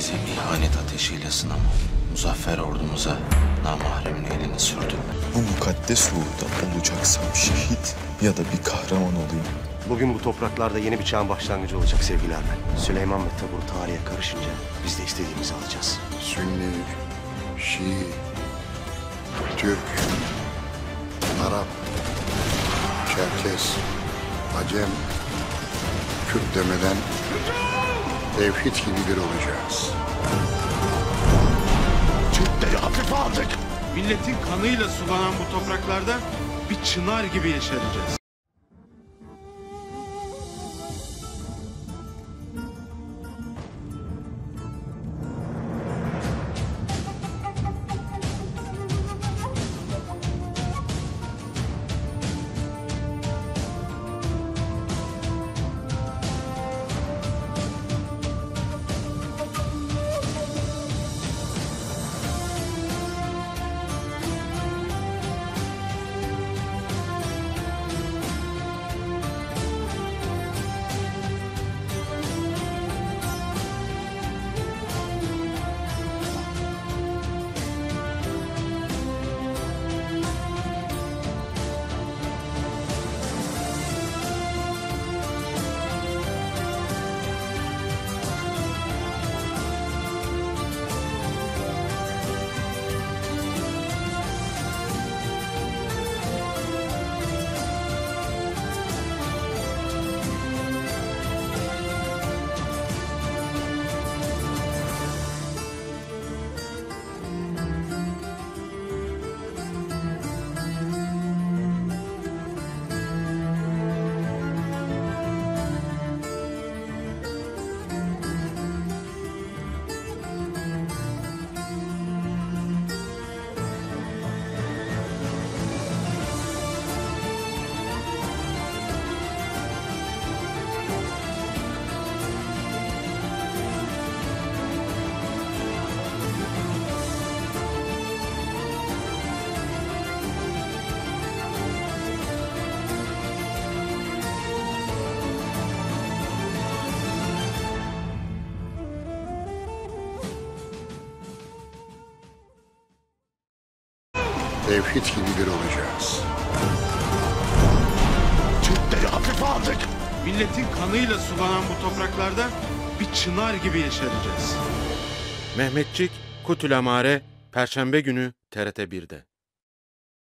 Bizi ihanet ateşiyle sınama. Muzaffer ordumuza namahremin elini sürdü. Bu mukaddes uğurda olacaksam şehit ya da bir kahraman olayım. Bugün bu topraklarda yeni bir çağın başlangıcı olacak sevgili Ermen. Süleyman ve Tabur tarihe karışınca biz de istediğimizi alacağız. Sünni, Şii, Türk, Arap, Çerkes, Acem, Kürt demeden tevhid gibi bir olacağız. Türkleri hafife aldık. Milletin kanıyla sulanan bu topraklarda bir çınar gibi yeşereceğiz. Tevhid gibi bir olacağız. Türkleri hafife aldık. Milletin kanıyla sulanan bu topraklarda bir çınar gibi yeşereceğiz. Mehmetçik, Kutulamare, Perşembe günü TRT 1'de.